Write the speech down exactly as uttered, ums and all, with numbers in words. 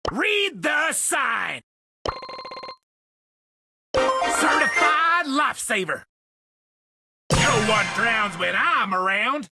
Read the sign. Certified lifesaver. No one drowns when I'm around.